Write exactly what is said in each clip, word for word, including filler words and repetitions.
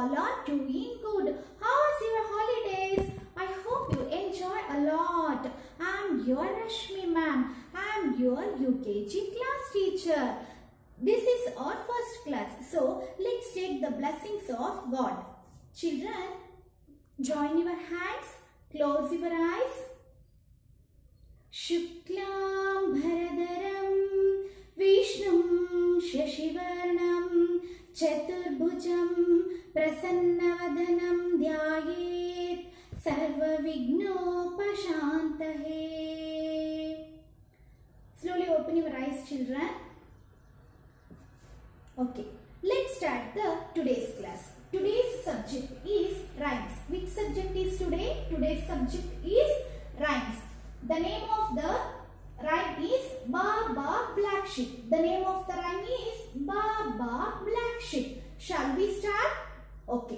all are doing good. How's your holidays? I hope you enjoy a lot. I'm your Rashmi ma'am. I'm your U K G class teacher. This is our first class. So let's take the blessings of God. Children, join your hands. Close your eyes. Shuklam Bharadaram Vishnum Shashivarnam Chaturbhujam Prasannavadanam Dhyayet Sarva Vignopashantahe. Slowly open your eyes, children. Okay, let's start the today's class. Today's subject is rhymes. Which subject is today? Today's subject is rhymes. The name of the rhyme is Baba Black Sheep. The name of the rhyme is Baba Black Sheep. Shall we start? Okay.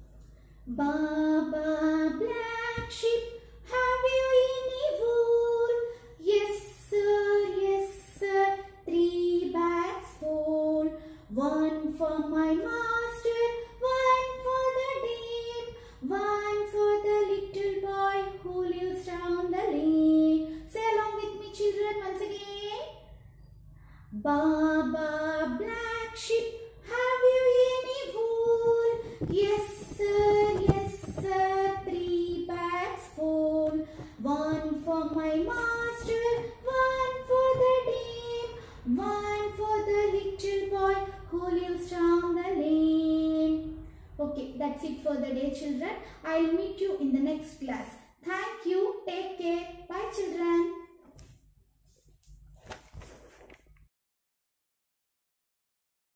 Baba Black Sheep, have you any wool? Yes sir, yes sir, three bags full. One for my master, one for the deep, one for the little boy who lives down the lane. Say along with me, children, once again. Baba Black Sheep, have you any wool? Yes sir, yes sir, three bags full. One for my master, one for the deep, one for the little boy who lives down the lane. Okay, that's it for the day, children. I'll meet you in the next class.